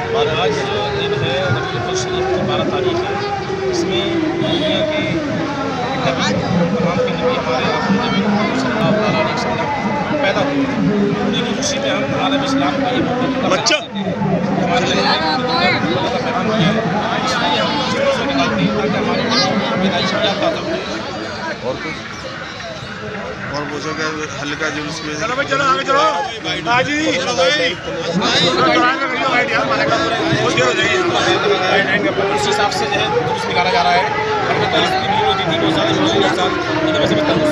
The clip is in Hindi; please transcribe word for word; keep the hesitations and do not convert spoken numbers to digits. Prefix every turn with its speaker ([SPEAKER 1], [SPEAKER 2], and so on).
[SPEAKER 1] और आज जो दिन है रबीउल शरीफ की बारह तारीख है, इसमें दुनिया के नबी तमाम के नबी हमारे आखिरी नबी मोहम्मद सल्लल्लाहु अलैहि वसल्लम पैदा हुए हैं। उन्हीं की खुशी में हम आलम इस्लाम को ये बच्चा हमारे पैगाम किया है, इसलिए हम जुलूस निकालते हैं ताकि हमारे पैदाइश याद ताज़ा हो।
[SPEAKER 2] और कुछ और वो जगह हल्का जुलूस में
[SPEAKER 3] चलो भाई चलो आगे चलो हाजी चलो भाई
[SPEAKER 1] उस हिसाब से जो है जुलूस निकाला जा रहा है। तीन रोज़ तीन रोज़